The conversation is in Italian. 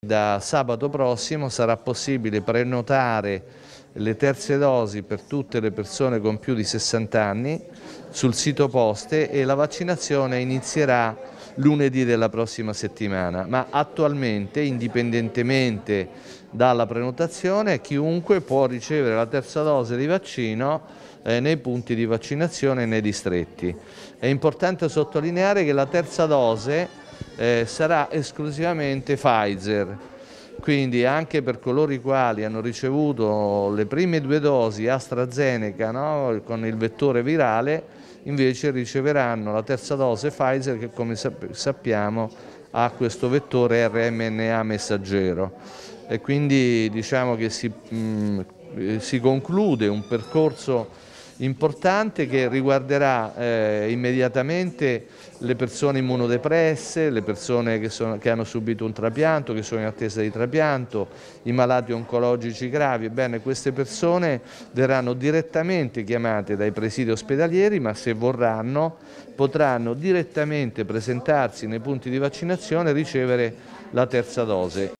Da sabato prossimo sarà possibile prenotare le terze dosi per tutte le persone con più di 60 anni sul sito Poste e la vaccinazione inizierà lunedì della prossima settimana, ma attualmente, indipendentemente dalla prenotazione, chiunque può ricevere la terza dose di vaccino nei punti di vaccinazione nei distretti. È importante sottolineare che la terza dose sarà esclusivamente Pfizer, quindi anche per coloro i quali hanno ricevuto le prime 2 dosi AstraZeneca, no, con il vettore virale, invece riceveranno la terza dose Pfizer che, come sappiamo, ha questo vettore RNA messaggero, e quindi diciamo che si conclude un percorso importante che riguarderà immediatamente le persone immunodepresse, le persone che hanno subito un trapianto, che sono in attesa di trapianto, i malati oncologici gravi. Ebbene, queste persone verranno direttamente chiamate dai presidi ospedalieri, ma se vorranno potranno direttamente presentarsi nei punti di vaccinazione e ricevere la terza dose.